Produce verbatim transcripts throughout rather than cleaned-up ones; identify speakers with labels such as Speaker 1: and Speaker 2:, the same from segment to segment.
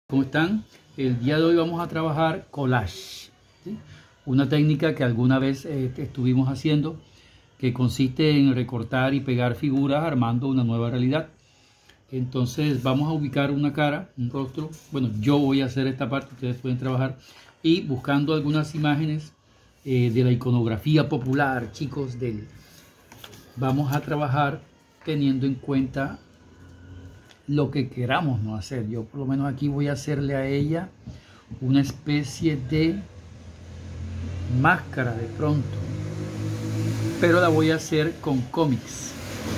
Speaker 1: ¿Cómo están? El día de hoy vamos a trabajar collage, ¿sí? Una técnica que alguna vez eh, estuvimos haciendo, que consiste en recortar y pegar figuras armando una nueva realidad. Entonces vamos a ubicar una cara, un rostro. Bueno, yo voy a hacer esta parte, ustedes pueden trabajar. Y buscando algunas imágenes eh, de la iconografía popular, chicos, del... vamos a trabajar teniendo en cuenta lo que queramos no hacer. Yo por lo menos aquí voy a hacerle a ella una especie de máscara de pronto, pero la voy a hacer con cómics.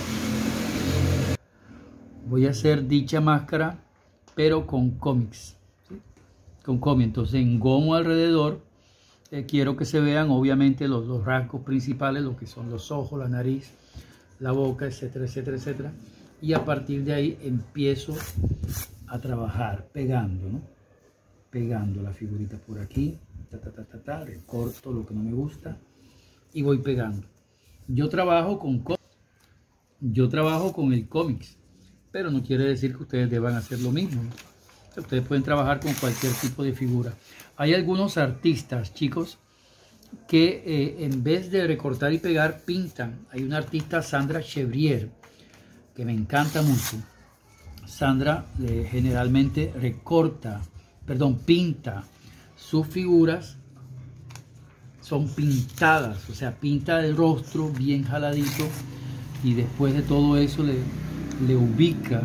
Speaker 1: Voy a hacer dicha máscara pero con cómics, ¿sí? Con cómics. Entonces engomo alrededor. eh, quiero que se vean obviamente los, los rasgos principales, lo que son los ojos, la nariz, la boca, etcétera, etcétera, etcétera. Y a partir de ahí empiezo a trabajar pegando, ¿no? Pegando la figurita por aquí, ta, ta, ta, ta, ta, recorto lo que no me gusta y voy pegando. Yo trabajo con yo trabajo con el cómics, pero no quiere decir que ustedes deban hacer lo mismo, ¿no? Ustedes pueden trabajar con cualquier tipo de figura. Hay algunos artistas, chicos, que eh, en vez de recortar y pegar, pintan. Hay una artista, Sandra Chevrier, que me encanta mucho. Sandra eh, generalmente recorta, perdón, pinta sus figuras, son pintadas, o sea, pinta el rostro bien jaladito y después de todo eso le, le ubica,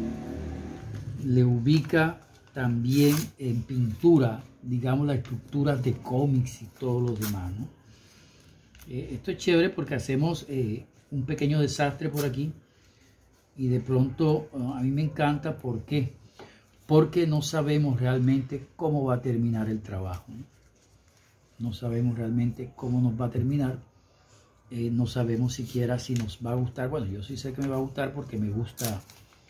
Speaker 1: le ubica también en pintura, digamos, la estructura de cómics y todo lo demás, ¿no? Eh, esto es chévere porque hacemos eh, un pequeño desastre por aquí. Y de pronto a mí me encanta. ¿Por qué? Porque no sabemos realmente cómo va a terminar el trabajo, ¿no? No sabemos realmente cómo nos va a terminar. Eh, no sabemos siquiera si nos va a gustar. Bueno, yo sí sé que me va a gustar porque me gusta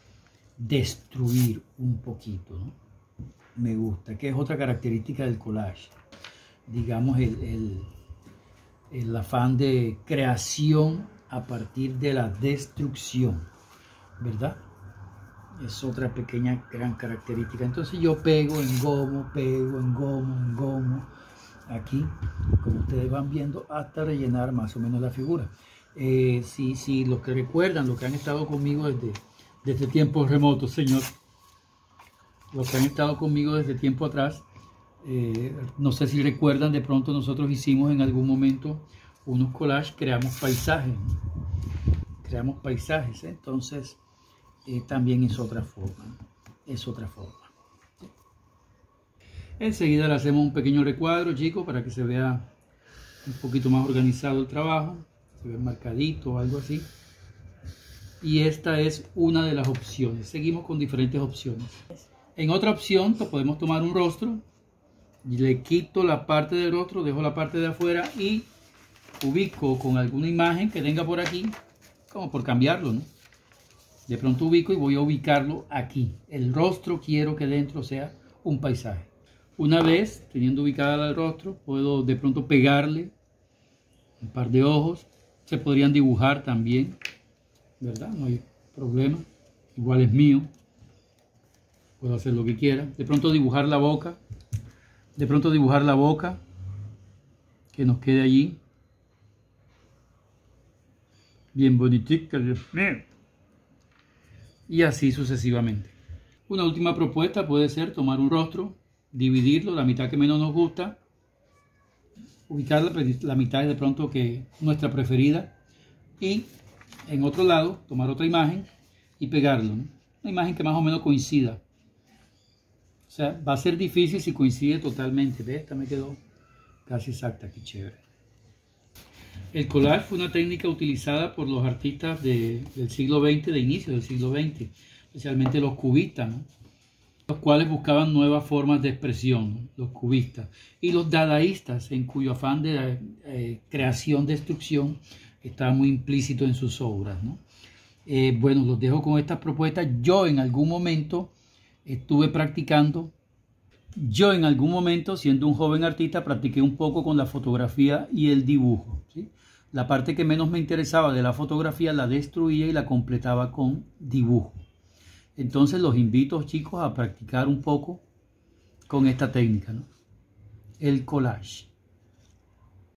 Speaker 1: destruir un poquito, ¿no? Me gusta, que es otra característica del collage. Digamos, el, el, el afán de creación a partir de la destrucción, ¿verdad? Es otra pequeña gran característica. Entonces yo pego, engomo, pego, engomo, engomo aquí, como ustedes van viendo, hasta rellenar más o menos la figura. Eh, si, si los que recuerdan, los que han estado conmigo desde, desde tiempos remotos, señor, los que han estado conmigo desde tiempo atrás, eh, no sé si recuerdan, de pronto nosotros hicimos en algún momento unos collages, creamos paisajes, ¿no? Creamos paisajes, ¿eh? Entonces Eh, también es otra forma, es otra forma. Enseguida le hacemos un pequeño recuadro, chicos, para que se vea un poquito más organizado el trabajo, se ve marcadito o algo así. Y esta es una de las opciones. Seguimos con diferentes opciones. En otra opción podemos tomar un rostro, y le quito la parte del rostro, dejo la parte de afuera y ubico con alguna imagen que tenga por aquí, como por cambiarlo, ¿no? De pronto ubico y voy a ubicarlo aquí. El rostro quiero que dentro sea un paisaje. Una vez teniendo ubicada el rostro, puedo de pronto pegarle un par de ojos. Se podrían dibujar también, ¿verdad? No hay problema. Igual es mío. Puedo hacer lo que quiera. De pronto dibujar la boca. De pronto dibujar la boca. Que nos quede allí. Bien bonitica, Dios mío. Y así sucesivamente. Una última propuesta puede ser tomar un rostro, dividirlo, la mitad que menos nos gusta, ubicar la, la mitad de pronto que nuestra preferida, y en otro lado tomar otra imagen y pegarlo, ¿no? Una imagen que más o menos coincida. O sea, va a ser difícil si coincide totalmente. ¿Ves? Esta me quedó casi exacta, qué chévere. El collage fue una técnica utilizada por los artistas de, del siglo veinte, de inicio del siglo veinte, especialmente los cubistas, ¿no? Los cuales buscaban nuevas formas de expresión, ¿no? Los cubistas. Y los dadaístas, en cuyo afán de eh, creación, destrucción, estaba muy implícito en sus obras, ¿no? Eh, bueno, los dejo con estas propuestas. Yo en algún momento estuve practicando, yo en algún momento, siendo un joven artista, practiqué un poco con la fotografía y el dibujo, ¿sí? La parte que menos me interesaba de la fotografía la destruía y la completaba con dibujo. Entonces los invito, chicos, a practicar un poco con esta técnica, ¿no? El collage.